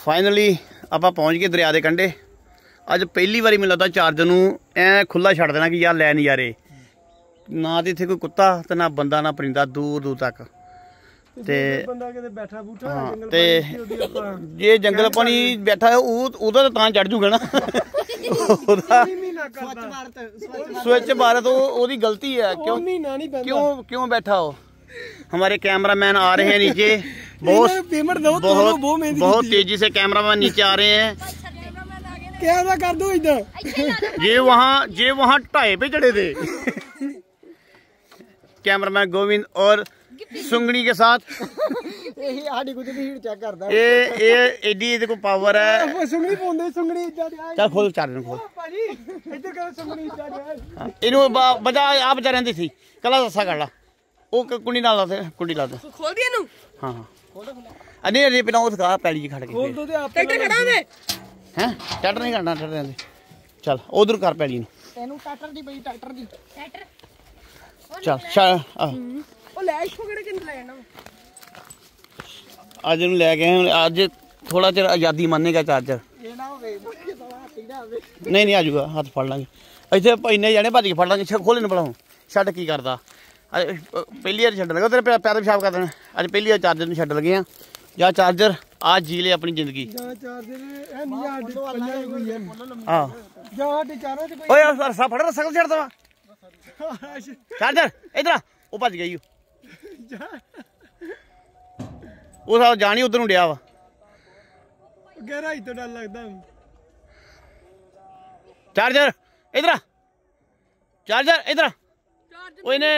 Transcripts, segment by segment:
Finally आप पहुँच गए दरिया के कंढे। अज पहली बारी मैनूं लगदा चार्जर नूं ऐ खुला छड्ड देना कि यार लै नज़ारे, ना तो इत्थे कोई कुत्ता ते ना बंदा ना परिंदा दूर दूर तक। ते हाँ ते जे जंगल पानी बैठा है ओहदा तो तां चढ़ जूगा ना स्वच्छ भारत ओहदी गलती है। क्यों क्यों बैठा हो? हमारे कैमरामैन आ रहे हैं नीचे, बहुत तेजी से कैमरामैन नीचे आ रहे हैं। क्या कर दो इधर ये वहाँ ढाई पे चढ़े थे कैमरामैन गोविंद और सुंगनी के साथ। ये एडी देखो पावर है। चल खोल चार्जर खोल, इनू बजा आप बजा रही थी कला दसा कर ला वो कुंडी ना ला दे, कुंडी ला दे खोल दिया नु। हाँ हाँ नहीं अरे बिना उसका पैली जी खड़ के खोल दो दे आप ट्रैक्टर खड़ा है हैं ट्रैक्टर नहीं करना ट्रैक्टर चल उधर कर पैली नु तेनू ट्रैक्टर दी बई ट्रैक्टर दी ट्रैक्टर चल चल ओ लैश पकड़ के ले जाना आज नु ले गए। आज थोड़ा चिर आजादी मानेगा चार्जर। ये ना होवे पीड़ा होवे नहीं नहीं आ जाऊगा हाथ फड़ लांगे इतने इन्ने जाने भज के फड़ लांगे। खोले ना भला छड्ड की करदा पहली बार छड्ड लगा तेरे पैर पेशाब कर देना। अज पहली बार चार्जर नूं छड्ड लगे हैं। या चार्जर आज जी ले अपनी जिंदगी। ओए रस्सा फड़ रस्सा कल छड्डदा वा चार्जर इधर ओ भज गई वो सारा जानी उधर नूं डिया वा गहराई तो डर लगदा। चार्जर इधर चार्जर इधर ओए ने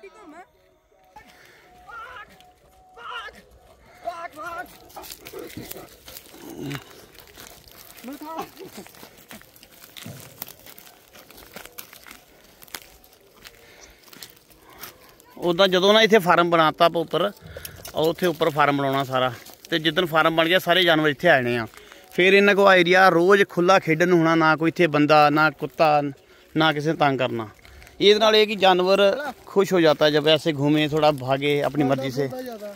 उदा जो ना इतने फार्म बनाता उपर और उत्थे उपर फार्म बनाना सारा। तो जिदन फार्म बन गया सारे जानवर इतने आने हैं। फिर इन्हों को एरिया रोज़ खुला खेडन होना, ना कोई इतने बंदा ना कुत्ता ना किसी ने तंग करना। ये नाल कि जानवर खुश हो जाता है जब ऐसे घूमे थोड़ा भागे अपनी मर्जी से।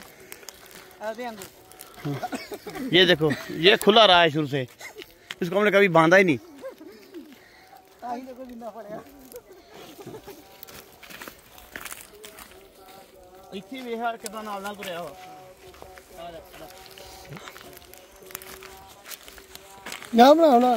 ये देखो ये खुला रहा है शुरू से, इसको हमने कभी बांधा ही नहीं। इत्थे वेख कितना नाल नाल तुरया हो ना बनाना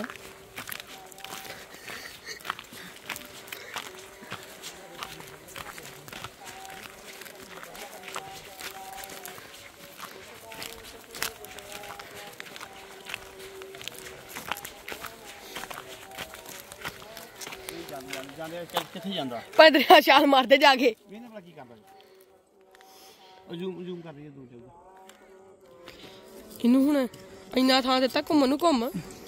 किथे जांदा दरिया छाल मारते जाके की करदा जूम कर रही है दूर जाऊगा इनू हुण इन्ना थां दित्ता घुम्मन नूं घुम्म।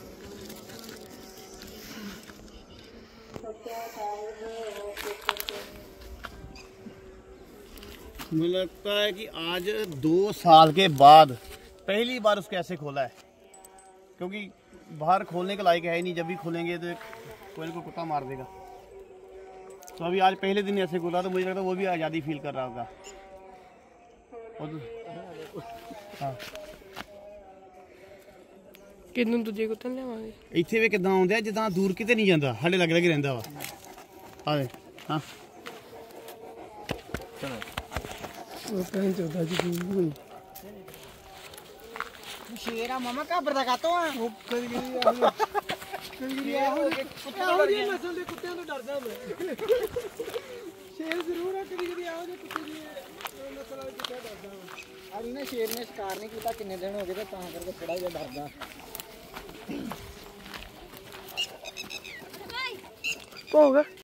मुझे लगता है कि आज 2 साल के बाद पहली बार उसको ऐसे खोला है, क्योंकि बाहर खोलने के लायक है ही नहीं। जब भी खोलेंगे तो कोई ना कोई कुत्ता मार देगा। तो अभी आज पहले दिन ऐसे खोला तो मुझे लगता है वो भी आज़ादी फील कर रहा होगा। हाँ किन्नू दूजे कुत्ते लियावांगे इत्थे वे किदां आउंदे जिद्दां दूर किते नहीं जांदा, हाले लग लग रहिंदा वा। आ दे हाँ चलो ਉਹ ਪੈਂ ਚੌਦਾ ਜੀ ਕੋਈ ਸ਼ੇਰਾ ਮਾਮਾ ਘਬਰਦਾ ਕਾਤੋਂ ਆ ਉਹ ਕਦੀ ਕਦੀ ਆਹੋ ਜੀ ਨਸਲ ਦੇ ਕੁੱਤਿਆਂ ਤੋਂ ਡਰਦਾ ਮੈਂ। ਸ਼ੇਰ ਜ਼ਰੂਰ ਆ ਕਦੀ ਕਦੀ ਆਹੋ ਜੇ ਕੁੱਤੇ ਦੀ ਨਸਲ ਵਾਲੇ ਕੁੱਤੇ ਡਰਦਾ ਮੈਂ। ਅੱਜ ਨੇ ਸ਼ੇਰ ਨੇ ਸ਼ਿਕਾਰ ਨਹੀਂ ਕੀਤਾ ਕਿੰਨੇ ਦਿਨ ਹੋ ਗਏ ਤੇ ਤਾਂ ਕਰਕੇ ਥੋੜਾ ਜਿਹਾ ਡਰਦਾ ਹੋ ਗਿਆ।